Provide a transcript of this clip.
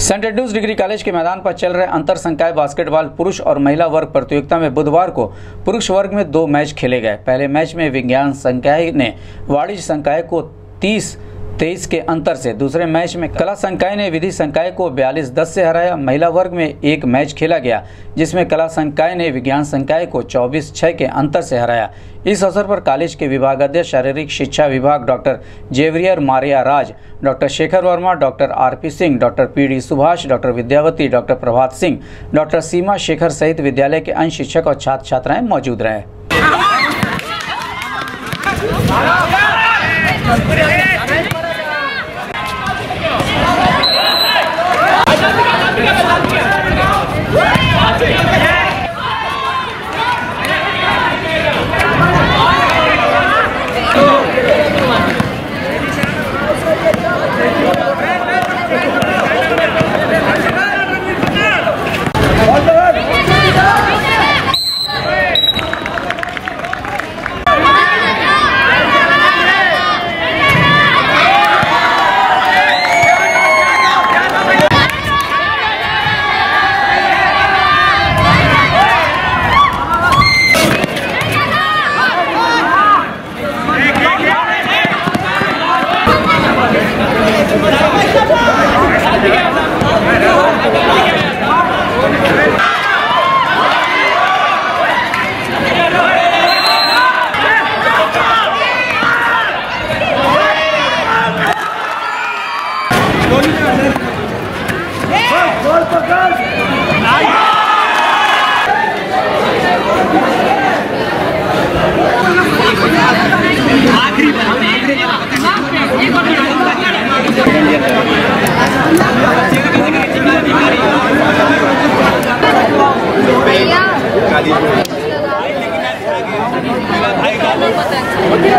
Saint Andrews degree college के मैदान पर चल रहे अंतर संकाय बास्केटबॉल पुरुष और महिला वर्ग प्रतियोगिता में बुधवार को पुरुष वर्ग में 2 मैच खेले गए। पहले मैच में विज्ञान संकाय ने वाणिज्य संकाय को 30-23 के अंतर से, दूसरे मैच में कला संकाय ने विधि संकाय को 42-10 से हराया। महिला वर्ग में एक मैच खेला गया जिसमें कला संकाय ने विज्ञान संकाय को 24-6 के अंतर से हराया। इस अवसर पर कॉलेज के विभागाध्यक्ष शारीरिक शिक्षा विभाग doctor Xavier Maria Raj, doctor Shekhar Verma, doctor RP Singh, doctor PD Subhash, doctor Vidyavati, doctor Prabhat Singh, doctor Seema Shekhar सहित विद्यालय के अन्य शिक्षक और छात्र छात्राएं मौजूद रहे।